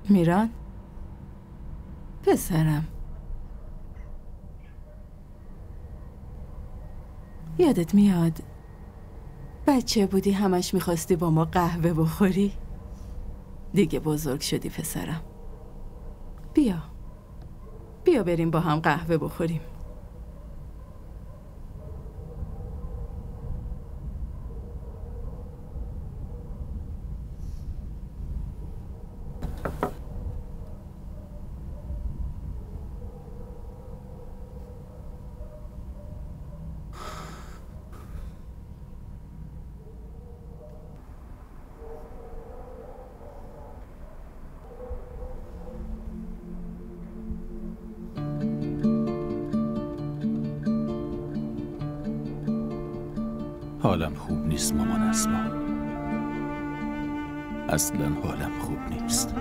میران پسرم، یادت میاد بچه بودی همش میخواستی با ما قهوه بخوری؟ دیگه بزرگ شدی پسرم. بیا بریم با هم قهوه بخوریم. حالم خوب نیست مامان اسما. اصلا حالم خوب نیست.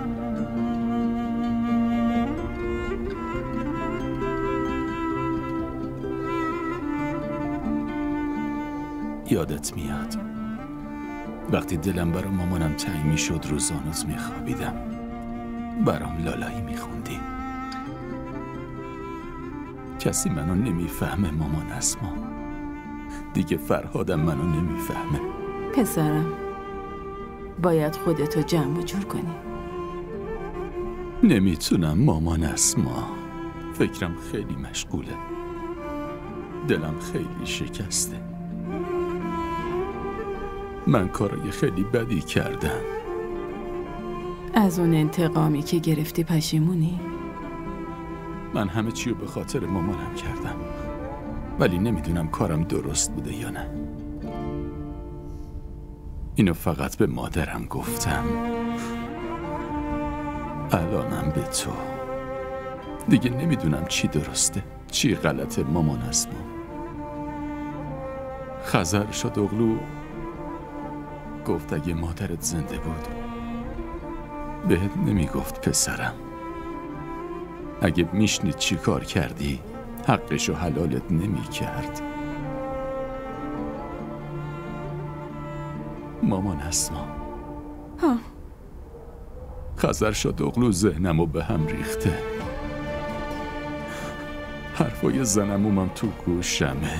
یادت میاد وقتی دلم برا مامانم تنگ میشد روزانوز میخوابیدم برام لالایی میخوندی. کسی منو نمیفهمه مامان اسما. دیگه فرهادم منو نمیفهمه. پسرم باید خودتو جمع و جور کنی. نمیتونم مامان اسما. فکرم خیلی مشغوله. دلم خیلی شکسته. من کارای خیلی بدی کردم. از اون انتقامی که گرفتی پشیمونی؟ من همه چیو به خاطر مامانم کردم، ولی نمیدونم کارم درست بوده یا نه. اینو فقط به مادرم گفتم. الانم به تو. دیگه نمیدونم چی درسته چی غلطه مامان اسما. خزر شادوغلو گفت اگه مادرت زنده بود بهت نمیگفت پسرم. اگه میشنید چی کار کردی حقشو حلالت نمیکرد. مامان اسما. ها. خزر شادوغلو ذهنمو به هم ریخته. حرفای زنمومم تو گوشمه.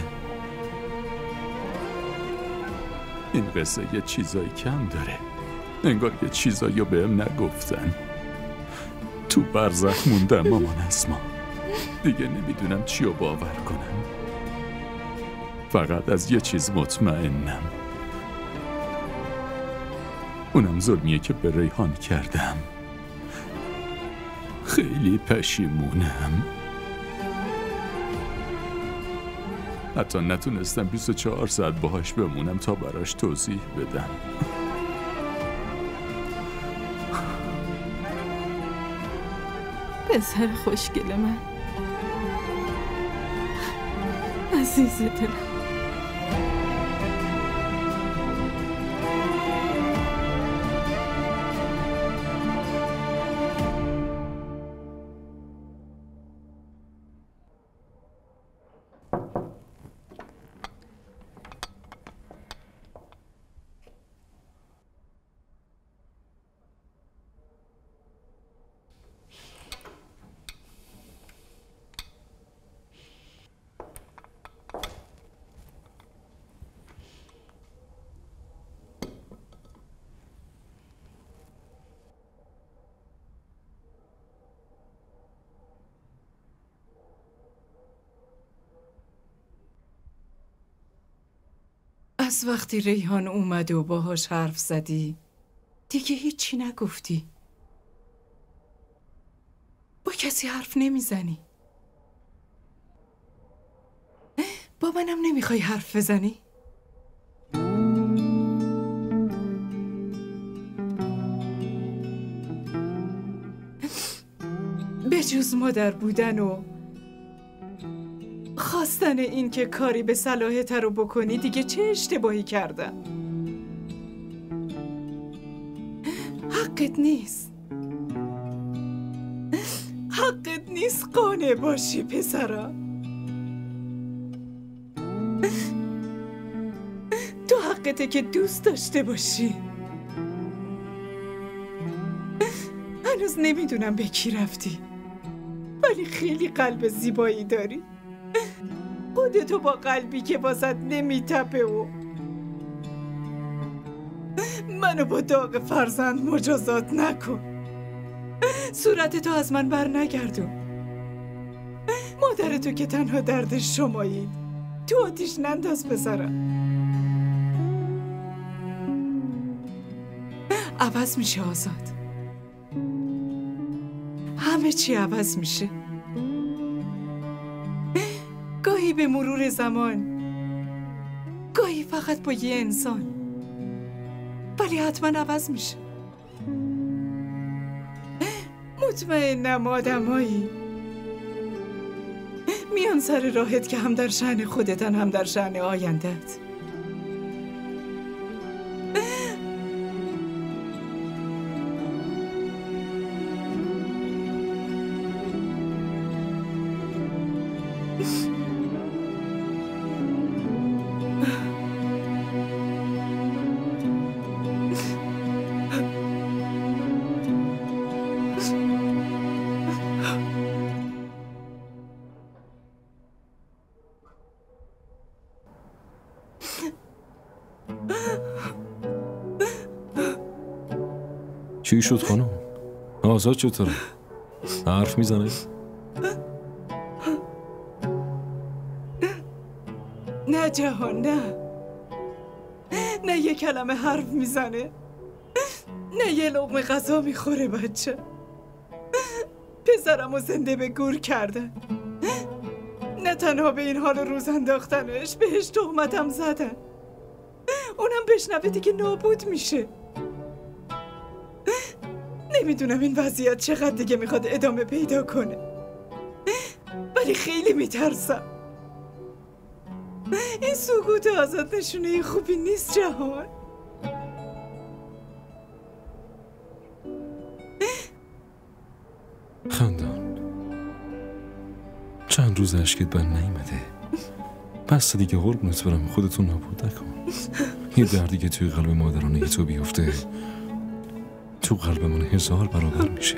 این قصه یه چیزایی کم داره. انگار یه چیزایی رو بهم نگفتن. تو برزخ موندم مامان اسما. دیگه نمیدونم چی رو باور کنم. فقط از یه چیز مطمئنم. اونم ظلمیه که به ریحان کردم. خیلی پشیمونم. حتی نتونستم 24 ساعت باهاش بمونم تا براش توضیح بدم. پسر خوشگل من، عزیز دلم. از وقتی ریحان اومد و باهاش حرف زدی دیگه هیچی نگفتی. با کسی حرف نمیزنی. با منم نمیخوای حرف بزنی؟ به جز مادر بودن و خواستن این که کاری به صلاحت رو بکنی دیگه چه اشتباهی کردم؟ حقت نیست. حقت نیست قانع باشی پسرم. تو حقته که دوست داشته باشی. هنوز نمیدونم به کی رفتی، ولی خیلی قلب زیبایی داری. خودتو با قلبی که واسط نمیتپه و منو با داغ فرزند مجازات نکن. صورتتو از من بر نگردون. مادرتو که تنها دردش شمایید تو آتیش ننداز پسرم. عوض میشه آزاد، همه چی عوض میشه. گاهی به مرور زمان، گاهی فقط با یه انسان، ولی حتما عوض میشه. مطمئنم آدمایی میان سر راهت که هم در شأن خودتن هم در شأن آینده‌ت. چی شد خانم؟ آزاد چطوره؟ حرف میزنه؟ نه جهان، نه یه کلمه حرف میزنه، نه یه لقمه غذا میخوره. بچه پسرمو زنده به گور کردن، نه تنها به این حال روز انداختنش، بهش تهمتم زدن. اونم بشنوه دیگه نابود میشه. نمیدونم این وضعیت چقدر دیگه میخواد ادامه پیدا کنه، ولی خیلی میترسم. این سکوت آزاد نشونه خوبی نیست جهان. خندان، چند روز اشکت بر نیمده. بس دیگه قربونت برم، خودتون نابود نکن. یه دردی که توی قلب مادرانه تو بیفته تو قلب من 1000 برابر میشه.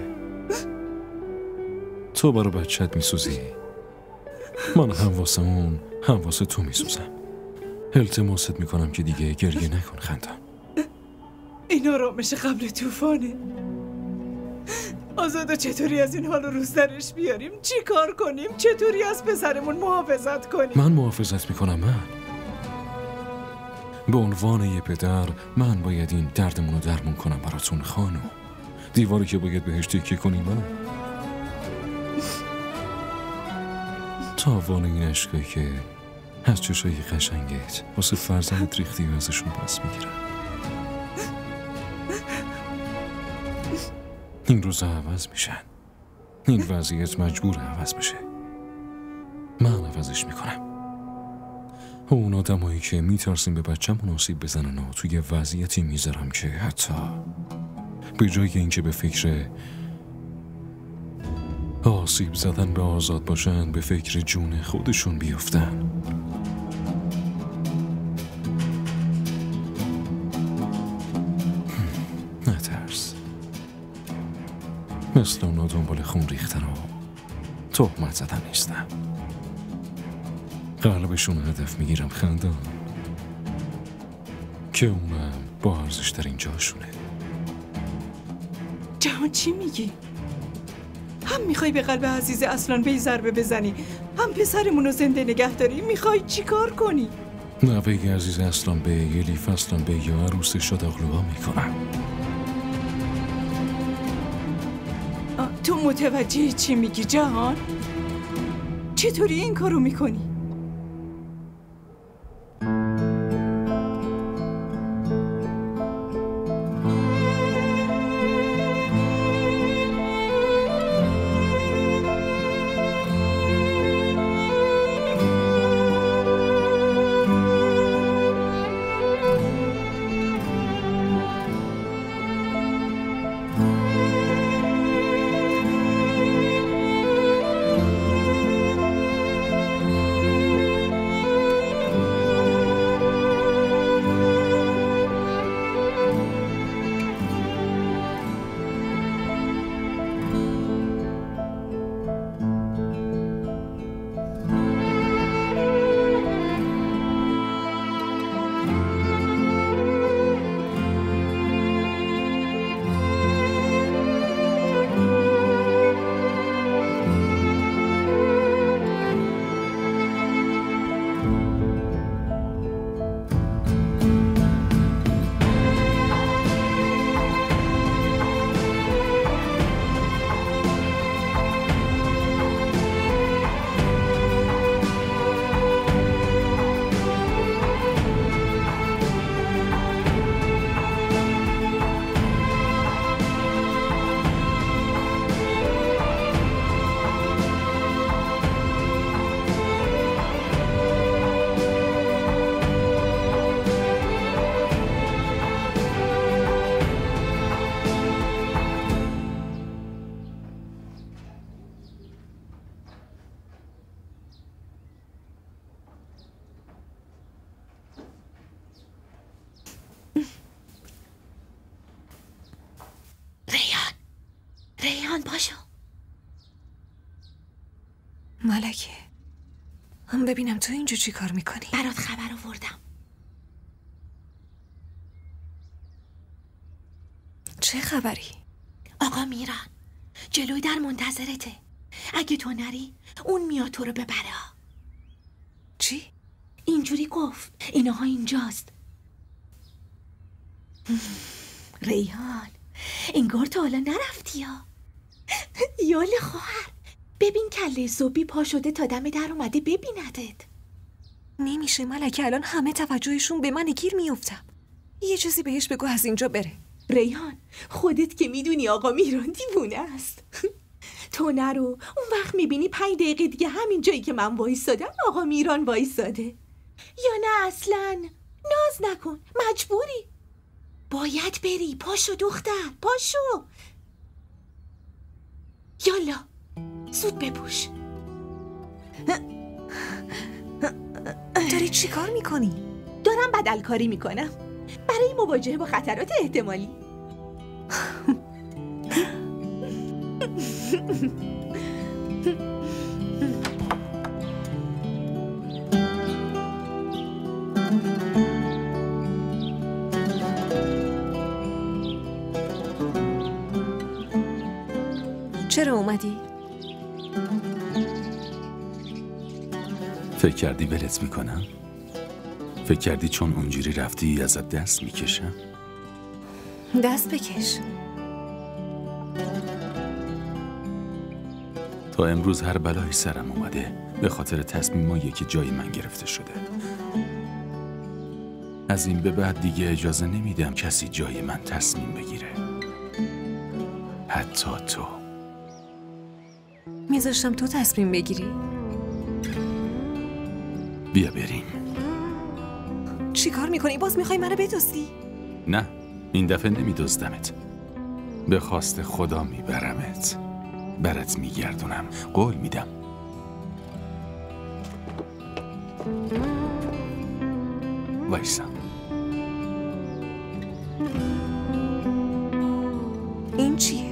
تو برای بچت میسوزی، من هم واسه اون هم واسه تو میسوزم. التماست میکنم که دیگه گریه نکن خندان. این آرامش قبل طوفانه. آزاده چطوری از این حال روز درش بیاریم؟ چی کار کنیم؟ چطوری از پسرمون محافظت کنیم؟ من محافظت میکنم. من به عنوان یه پدر من باید این دردمون رو درمون کنم براتون خانم. دیواری که باید بهش تکیه کنی منم. تاوان این عشقایی که از چشای قشنگت واسه فرزندت ریختی و ازشون پس میگیرم. این روزا عوض میشن. این وضعیت مجبور عوض بشه. من عوضش میکنم. اون آدمایی که میترسیم به بچه‌مون آسیب بزنن و توی وضعیتی میذارم که حتی به جای اینکه به فکر آسیب زدن به آزاد باشن به فکر جون خودشون بیفتن. نترس. مثل اونا دنبال خون ریختن و تهمت زدن نیستم. قلبشون هدف میگیرم خندان، که اونم با ارزش در این جاشونه. جهان چی میگی؟ هم میخوای به قلب عزیز اصلان بی ضربه بزنی، هم پسرمونو زنده نگه داری. میخوای چی کار کنی؟ نوه عزیز اصلان به یه لیف اصلان به یا عروس شاداغلوها میکنم. تو متوجه چی میگی جهان؟ چطوری این کارو میکنی؟ ریحان پاشو. ملکه هم ببینم تو اینجا چی کار میکنی؟ برات خبر آوردم. چه خبری؟ آقا میران جلوی در منتظرته. اگه تو نری اون میاد تو رو ببره. چی؟ اینجوری گفت. اینها اینجاست. ریحان انگار تو حالا نرفتی ها. یال خواهر ببین کله صبحی پا شده تا دم در اومده ببیندت. نمیشه ملکه، الان همه توجهشون به من گیر میافتم. یه چیزی بهش بگو از اینجا بره. ریحان خودت که میدونی آقا میران دیوونه است. تو نرو، اون وقت میبینی 5 دقیقه دیگه همین جایی که من وایسادم آقا میران وایساده. یا نه اصلا ناز نکن، مجبوری. باید بری. پاشو دختر پاشو. یالا زود بپوش. داری چی کار میکنی؟ دارم بدلکاری میکنم برای مواجهه با خطرات احتمالی. چرا اومدی؟ فکر کردی ولت میکنم؟ فکر کردی چون اونجوری رفتی ازت دست میکشم؟ دست بکش. تا امروز هر بلایی سرم اومده به خاطر تصمیمایی که جای من گرفته شده. از این به بعد دیگه اجازه نمیدم کسی جای من تصمیم بگیره، حتی تو. میذاشتم تو تصمیم بگیری. بیا بریم. چی کار میکنی؟ باز میخوای منو بدزدی؟ نه، این دفعه نمیدزدمت. به خواست خدا میبرمت، برات میگردونم، قول میدم. وایسا. این چیه؟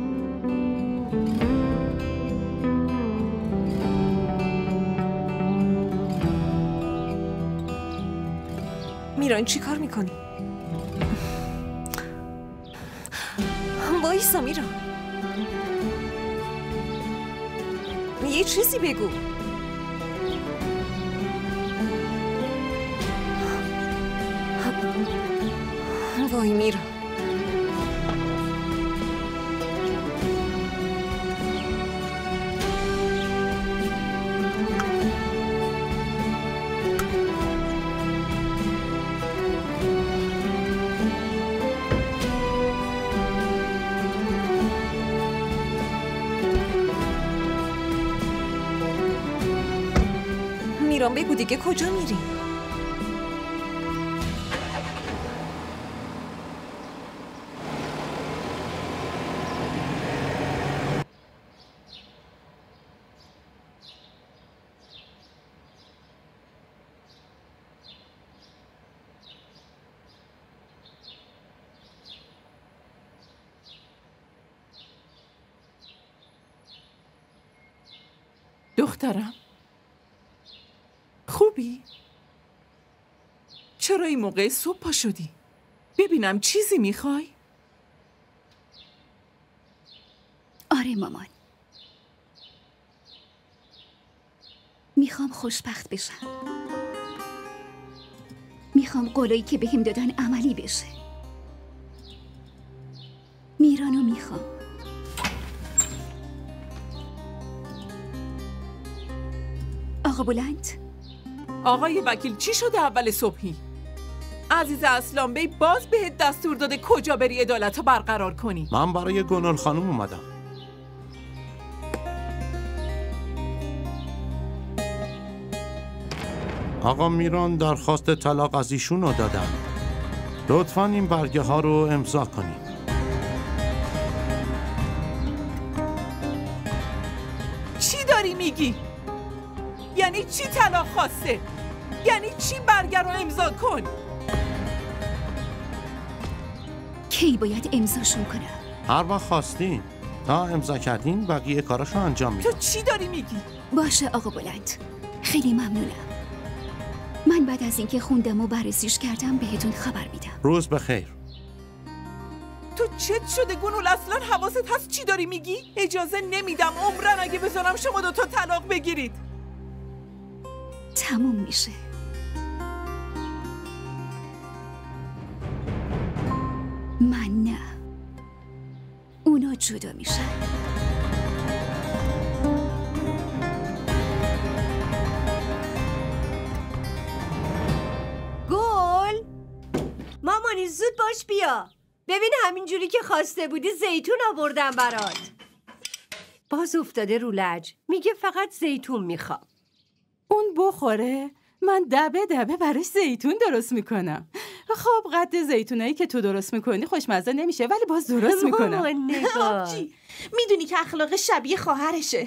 میران چی کار میکنی؟ وایسا میران، یه چیزی بگو. وای میران. میران بگو دیگه کجا میری؟ دخترم خوبی؟ چرا این موقع صبح پا شدی؟ ببینم چیزی میخوای؟ آره مامان، میخوام خوشبخت بشم. میخوام قولایی که بهم دادن عملی بشه. میرانو میخوام. آقا بلند. آقای وکیل چی شده اول صبحی؟ عزیز اسلام بی باز بهت دستور داده کجا بری عدالت رو برقرار کنی؟ من برای گنال خانم اومدم. آقا میران درخواست طلاق از ایشون رو دادن. لطفاً این برگه ها رو امضا کنید. چی داری میگی؟ یعنی چی طلاق خواسته؟ یعنی چی برگه رو امضا کن؟ کی باید امضاشون کنم؟ هر وقت خواستین. تا امضا کردین بقیه کاراشو انجام میدم. تو چی داری میگی؟ باشه آقا بلند، خیلی ممنونم. من بعد از اینکه خوندم و بررسیش کردم بهتون خبر میدم. روز بخیر. تو چت شده گونول؟ اصلا حواست هست چی داری میگی؟ اجازه نمیدم عمرن اگه بذارم شما دوتا طلاق بگیرید. تموم میشه. من نه، اونا جدا میشن. گل مامانی زود باش بیا. ببین همین جوری که خواسته بودی زیتون آوردم برات. باز افتاده رو لج، میگه فقط زیتون میخوام. اون بخوره من دبه دبه براش زیتون درست میکنم. خب قد زیتونایی که تو درست میکنی خوشمزه نمیشه ولی باز درست میکنم. آبجی میدونی که اخلاق شبیه خواهرشه.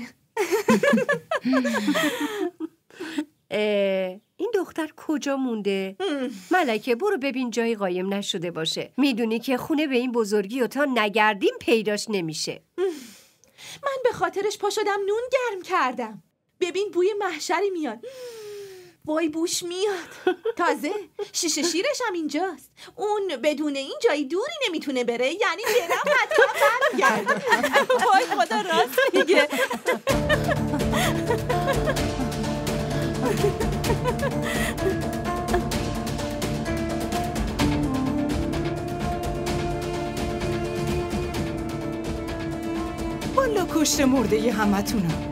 این دختر کجا مونده؟ ملکه برو ببین جایی قایم نشده باشه. میدونی که خونه به این بزرگی و تا نگردیم پیداش نمیشه. من به خاطرش پا شدم نون گرم کردم. ببین بوی محشری میاد. وای بوش میاد. تازه شیشه شیرش هم اینجاست. اون بدون این جایی دوری نمیتونه بره، یعنی دلم حتی برمیگرده. وای خدا راست میگه. والا کشت مرده ی همتونم.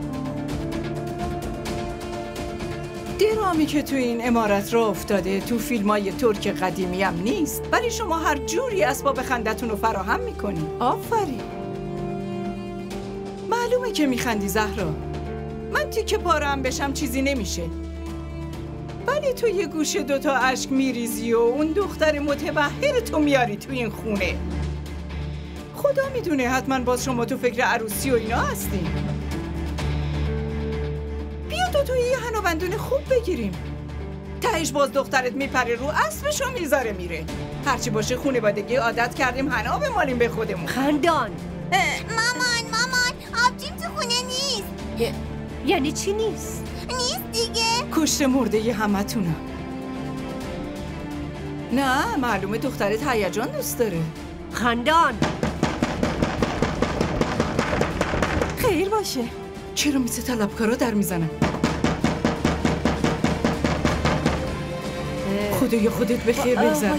درامی که تو این عمارت را افتاده تو فیلمای ترک قدیمی هم نیست، ولی شما هر جوری اسباب خندتون رو فراهم میکنی. آفرین. معلومه که میخندی زهرا. من تیکه پاره هم بشم چیزی نمیشه، ولی تو یه گوشه دوتا اشک میریزی و اون دختر متبحر تو میاری تو این خونه. خدا میدونه حتما باز شما تو فکر عروسی و اینا هستین. بیا دوتا یه حنابندون خوب بگیریم. تهش باز دخترت میپره رو اسبشو میذاره میره. هرچی باشه خونوادگی عادت کردیم حنا بمالیم به خودمون. خندان. مامان آبجیم تو خونه نیست. یعنی چی نیست؟ نیست دیگه. کشت مرده ی همتونم. نه معلومه دخترت هیجان دوست داره. خندان. خیر باشه. چرا مثل طلبکارا در میزنن؟ خدای خودت به خیر بگذر.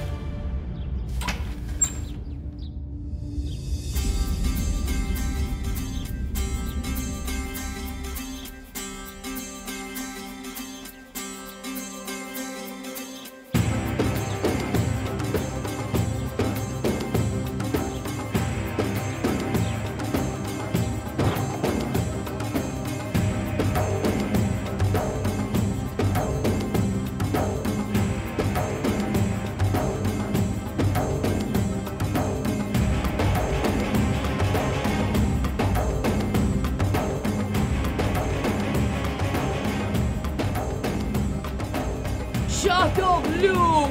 شادوغلو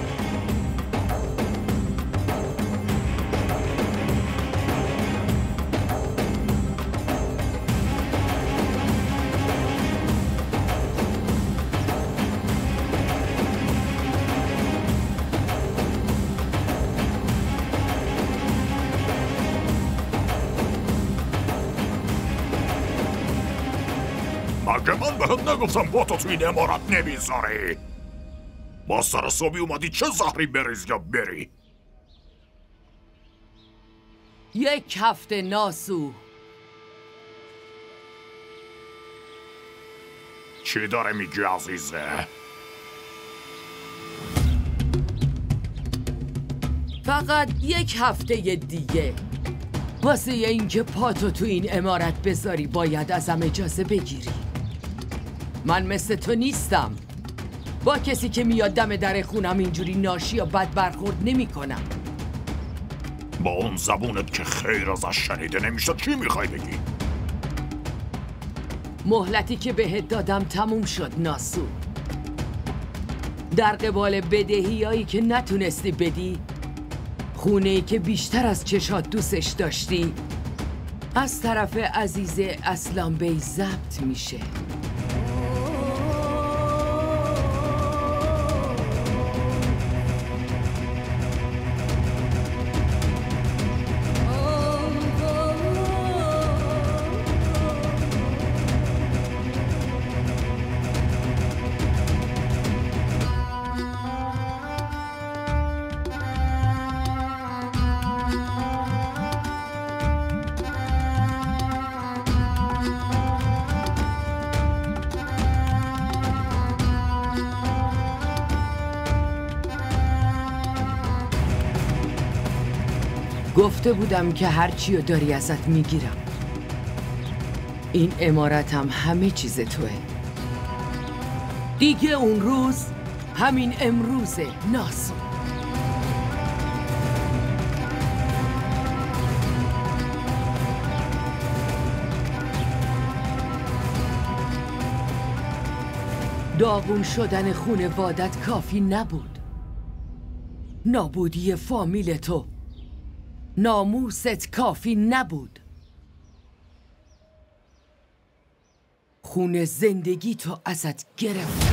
مگه من بهت نگفتم با تو این امارت نمیذاری؟ با سر صبحی اومدی چه زهری بریز یا بری؟ یک هفته ناسو. چی داره میگی عزیزه؟ فقط یک هفته دیگه. واسه اینکه پاتو تو این عمارت بذاری باید ازم اجازه بگیری. من مثل تو نیستم. با کسی که میاد دم در خونم اینجوری ناشی یا بد برخورد نمی کنم. با اون زبونت که خیر ازش شنیده نمیشه چی میخوای بگی؟ مهلتی که بهت دادم تموم شد ناسو. در قبال بدهیایی که نتونستی بدی، خونه‌ای که بیشتر از چشات دوستش داشتی، از طرف عزیز اسلام بی ضبط میشه. گفته بودم که هرچی رو داری ازت میگیرم. این امارتم همه چیز توه. دیگه اون روز همین امروزه ناسو. داغون شدن خونوادت کافی نبود. نابودی فامیل تو، ناموست کافی نبود. خون زندگی تو ازت گرفت.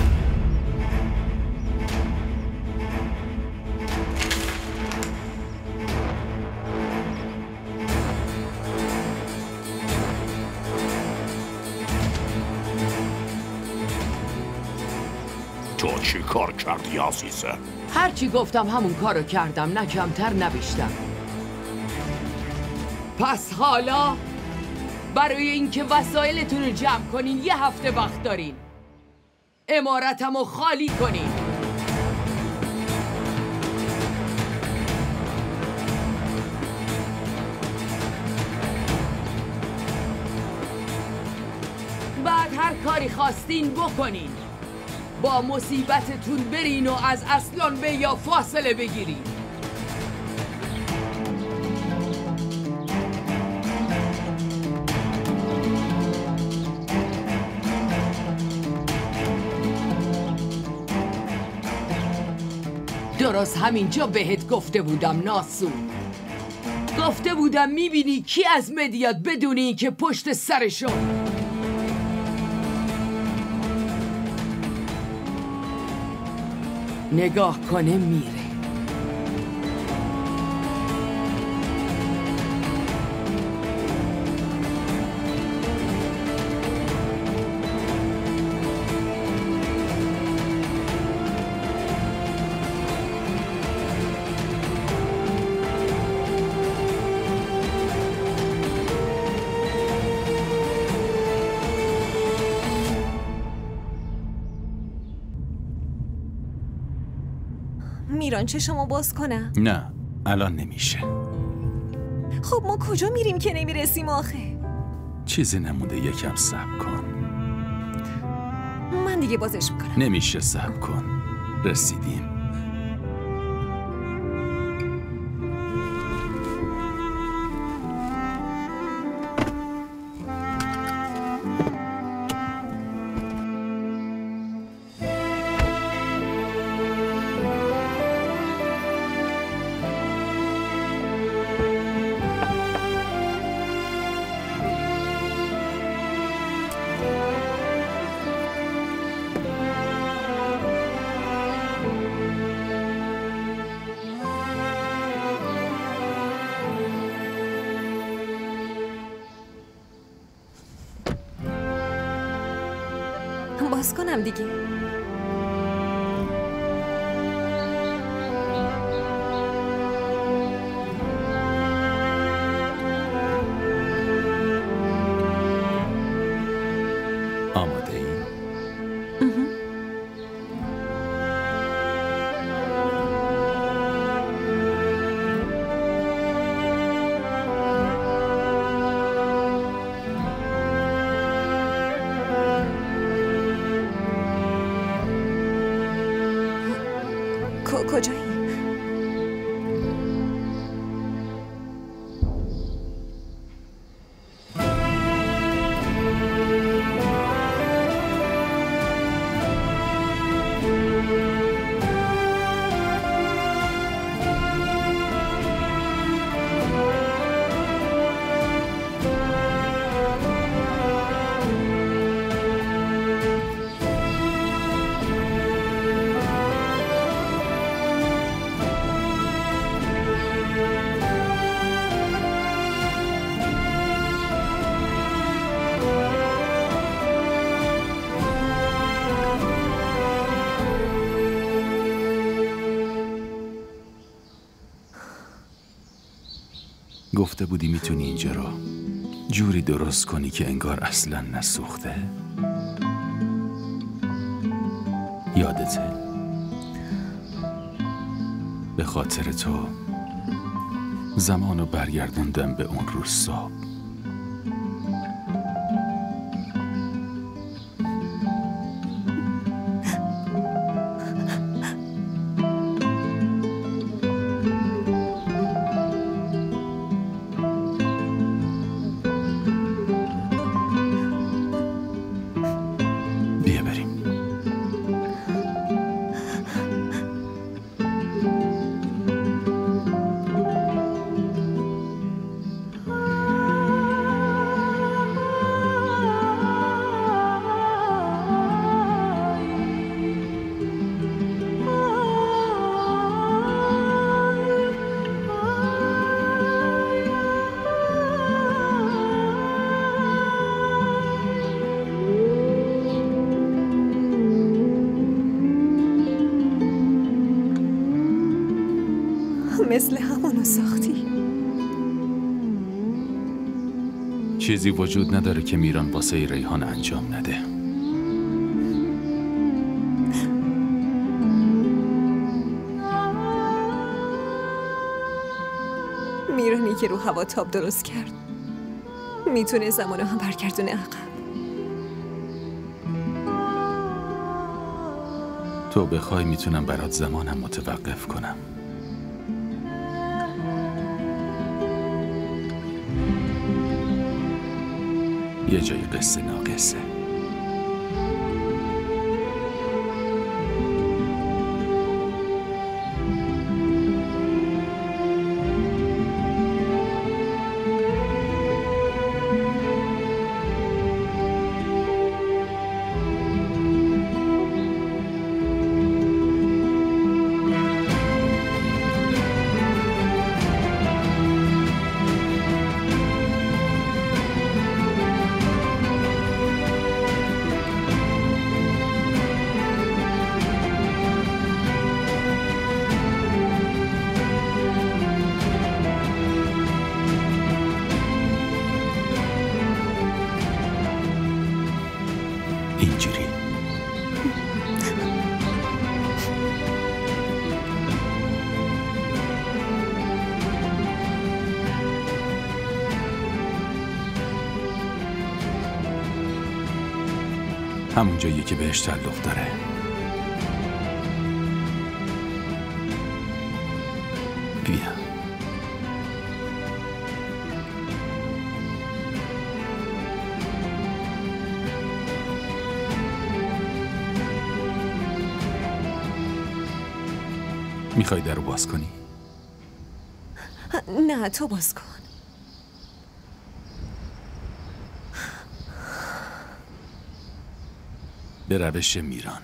تو چی کار کردی عزیزه؟ هرچی گفتم همون کارو کردم، نه کمتر نه بیشتر. پس حالا برای اینکه وسایلتون رو جمع کنین 1 هفته وقت دارین. امارتمو خالی کنین. بعد هر کاری خواستین بکنین. با مصیبتتون برین و از اسلان به یا فاصله بگیرین. درست همینجا بهت گفته بودم ناسو. گفته بودم میبینی کی از مدیات بدونی که پشت سرشون. نگاه کنه میره. میران چشمو باز کنم؟ نه الان نمیشه. خب ما کجا میریم که نمیرسیم آخه؟ چیزی نمونده، یکم صبر کن. من دیگه بازش میکنم. نمیشه، صبر کن. رسیدیم. باز کنم دیگه. آماده ای؟ کجایی؟ گفته بودی میتونی اینجا رو جوری درست کنی که انگار اصلا نسوخته. یادته؟ به خاطر تو زمانو برگردوندم به اون روز صبح. مثل همونو ساختی. چیزی وجود نداره که میران واسه ریحان انجام نده. میرانی که رو هوا تاب درست کرد میتونه زمانو هم برگردونه عقب. تو بخوای میتونم برات زمانم متوقف کنم. یه جای قصه ناقصه. اینجوری همون جایی که بهش تعلق داره. بیا. میخوای در رو باز کنی؟ نه تو باز کن. به روش میران.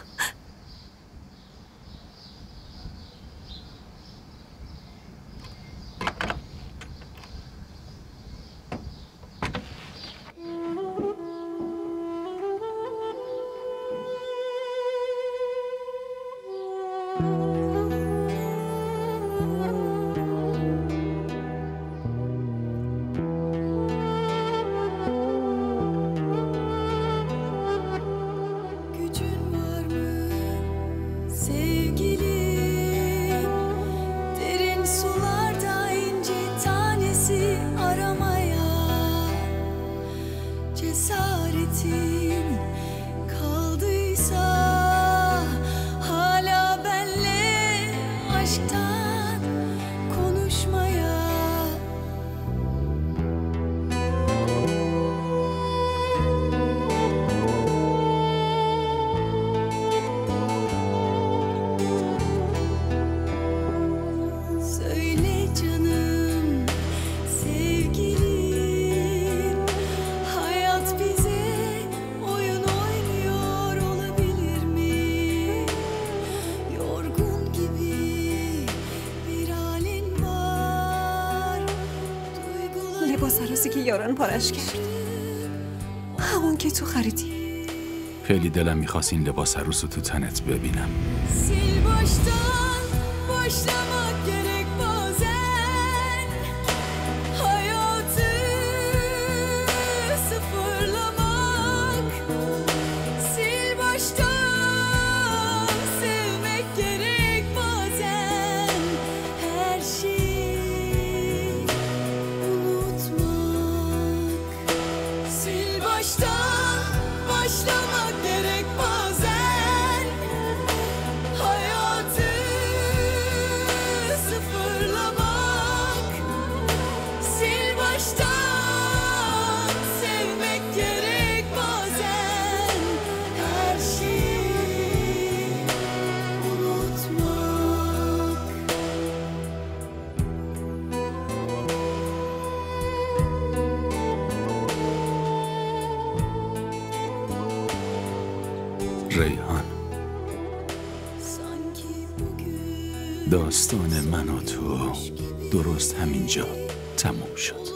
لباس عروسی که یاران پارش کرد، همون که تو خریدی. خیلی دلم میخواست این لباس عروس رو تو تنت ببینم. sil baştan başlamak gerek bazen. ریحان، داستان من و تو درست همینجا تموم شد.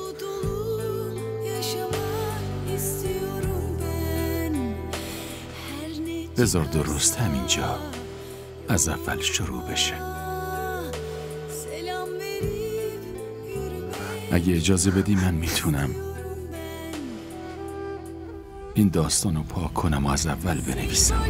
بذار درست همینجا از اول شروع بشه. اگه اجازه بدی من میتونم این داستان رو پاک کنم و از اول بنویسم.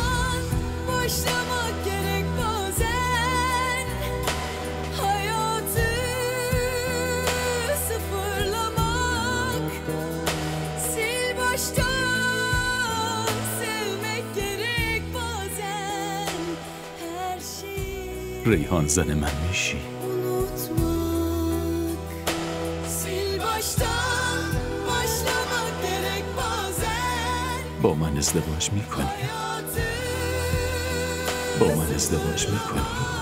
ریحان زن من میشی. با من ازدواج میکنی؟ با من ازدواج میکنی؟